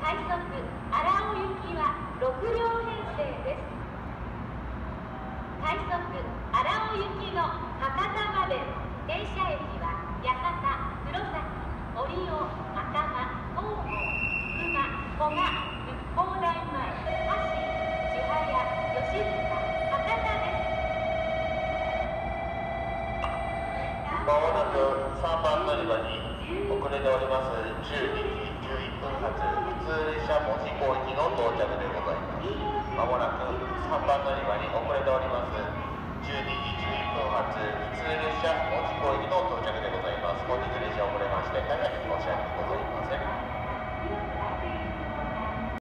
快速荒尾行きは6両編成です。快速荒尾行きの博多まで停車駅は八幡、黒崎、折尾、赤間、東郷、福間、古賀、復興大前、橋、千早、吉塚、博多です。 まもなく3番乗り場に遅れております12時11分発普通列車門司港行きの到着でございます。まもなく3番乗り場に遅れております12時11分発普通列車門司港行きの到着でございます。本日列車遅れまして大変申し訳ございません。